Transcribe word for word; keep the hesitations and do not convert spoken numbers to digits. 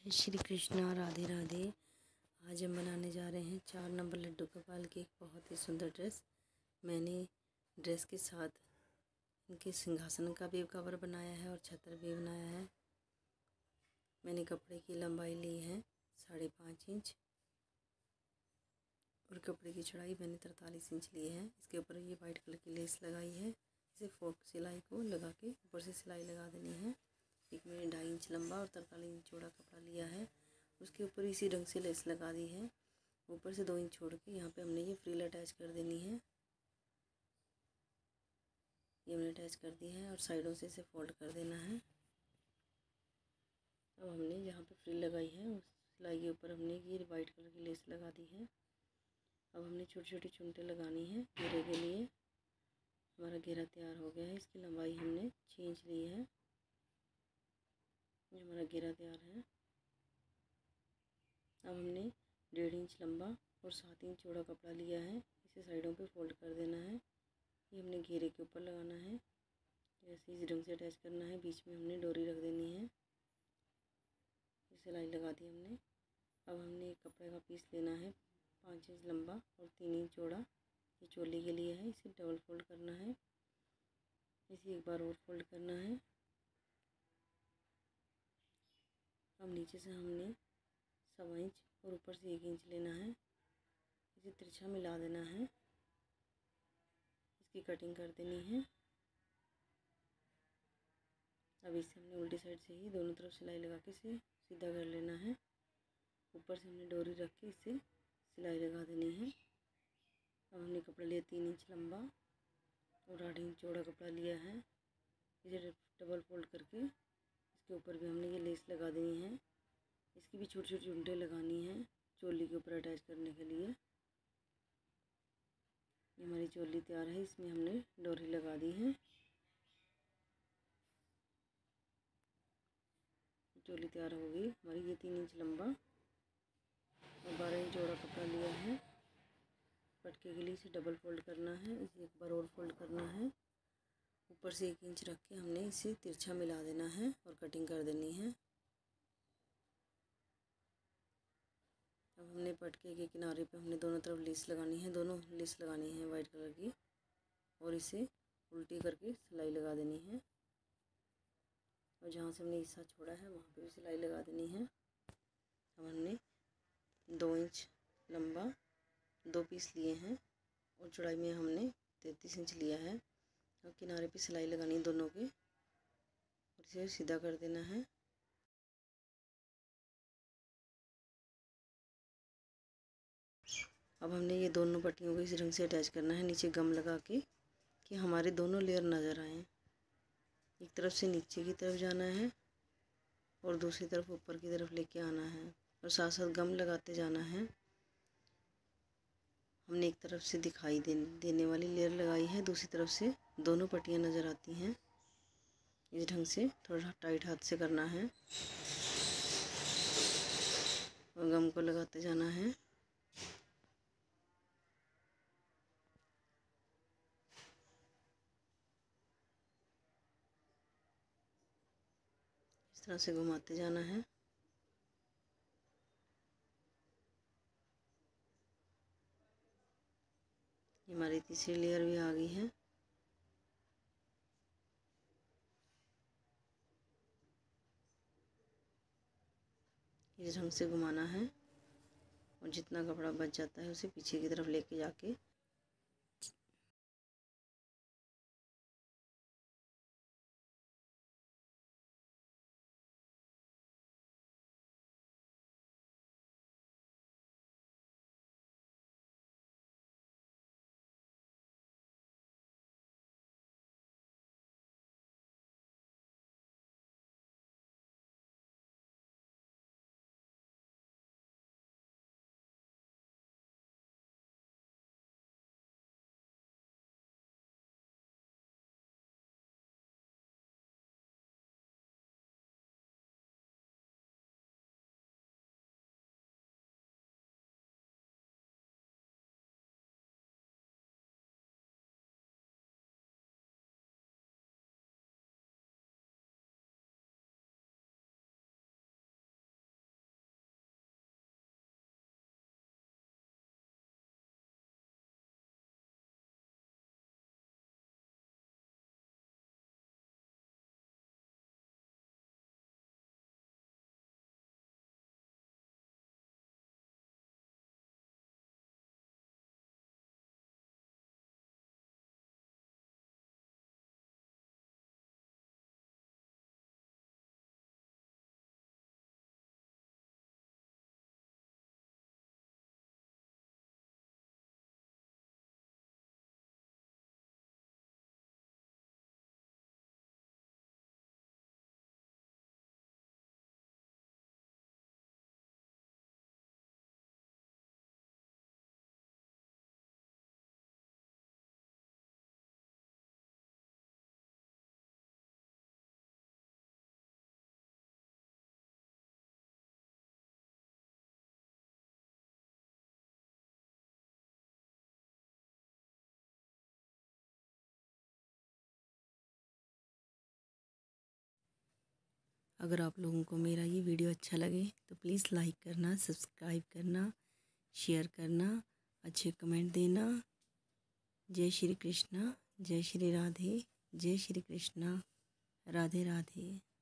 जय श्री कृष्णा, राधे राधे। आज हम बनाने जा रहे हैं चार नंबर लड्डू गोपाल की एक बहुत ही सुंदर ड्रेस। मैंने ड्रेस के साथ इनके सिंहासन का भी कवर बनाया है और छत्र भी बनाया है। मैंने कपड़े की लंबाई ली है साढ़े पाँच इंच और कपड़े की चौड़ाई मैंने तरतालीस इंच ली है। इसके ऊपर ये वाइट कलर की लेस लगाई है। इसे फोक सिलाई को लगा के ऊपर से सिलाई लगा देनी है। एक मैंने ढाई इंच लंबा और तरतालीस इंच चौड़ा कपड़ा लिया है। उसके ऊपर इसी ढंग से लेस लगा दी है। ऊपर से दो इंच छोड़ के यहाँ पे हमने ये फ्रिल अटैच कर देनी है। ये हमने अटैच कर दी है और साइडों से इसे फोल्ड कर देना है। अब हमने जहाँ पे फ्रिल लगाई है उस सिलाई के ऊपर हमने ये वाइट कलर की लेस लगा दी है। अब हमने छोटी छोटी चुनटें लगानी है घेरे के लिए। हमारा घेरा तैयार हो गया है। इसकी लंबाई हमने छः इंच ली है। ये हमारा घेरा तैयार है। अब हमने डेढ़ इंच लंबा और सात इंच चौड़ा कपड़ा लिया है। इसे साइडों पे फोल्ड कर देना है। ये हमने घेरे के ऊपर लगाना है। जैसे इस ढंग से अटैच करना है। बीच में हमने डोरी रख देनी है। सिलाई लगा दी हमने। अब हमने एक कपड़े का पीस लेना है पाँच इंच लंबा और तीन इंच चौड़ा। ये चोली के लिए है। इसे डबल फोल्ड करना है। इसे एक बार और फोल्ड करना है। अब नीचे से हमने सवा इंच और ऊपर से एक इंच लेना है। इसे तिरछा मिला देना है। इसकी कटिंग कर देनी है। अब इसे हमने उल्टी साइड से ही दोनों तरफ सिलाई लगा के इसे सीधा कर लेना है। ऊपर से हमने डोरी रख के इसे सिलाई लगा देनी है। अब हमने कपड़ा लिया तीन इंच लंबा और आठ इंच चौड़ा कपड़ा लिया है। इसे डबल फोल्ड करके इसके ऊपर भी हमने ये लेस लगा देनी है। इसकी भी छोटी छोटी चुनटें लगानी है चोली के ऊपर अटैच करने के लिए। ये हमारी चोली तैयार है। इसमें हमने डोरी लगा दी है। चोली तैयार हो गई हमारी। ये तीन इंच लंबा और बारह इंच चौड़ा कपड़ा लिया है। पटके के लिए इसे डबल फोल्ड करना है। इसे एक बार और फोल्ड करना है। ऊपर से एक इंच रख के हमने इसे तिरछा मिला देना है और कटिंग कर देनी है। अब हमने पटके के किनारे पे हमने दोनों तरफ लेस लगानी है। दोनों लेस लगानी है वाइट कलर की और इसे उल्टी करके सिलाई लगा देनी है। और जहाँ से हमने हिस्सा छोड़ा है वहाँ पे भी सिलाई लगा देनी है। अब हमने दो इंच लंबा दो पीस लिए हैं और चौड़ाई में हमने तैंतीस इंच लिया है। और किनारे पे सिलाई लगानी है दोनों के और इसे सीधा कर देना है। अब हमने ये दोनों पट्टियों को इस रंग से अटैच करना है नीचे गम लगा के कि हमारे दोनों लेयर नज़र आए। एक तरफ से नीचे की तरफ जाना है और दूसरी तरफ ऊपर की तरफ लेके आना है और साथ साथ गम लगाते जाना है। हमने एक तरफ से दिखाई दे, देने वाली लेयर लगाई है। दूसरी तरफ से दोनों पट्टियाँ नज़र आती हैं। इस ढंग से थोड़ा टाइट हाथ से करना है और गम को लगाते जाना है। इस तरह से घुमाते जाना है। हमारी तीसरी लेयर भी आ गई है। इस ढंग से घुमाना है और जितना कपड़ा बच जाता है उसे पीछे की तरफ लेके जाके अगर आप लोगों को मेरा ये वीडियो अच्छा लगे तो प्लीज़ लाइक करना, सब्सक्राइब करना, शेयर करना, अच्छे कमेंट देना। जय श्री कृष्णा, जय श्री राधे, जय श्री कृष्णा, राधे राधे।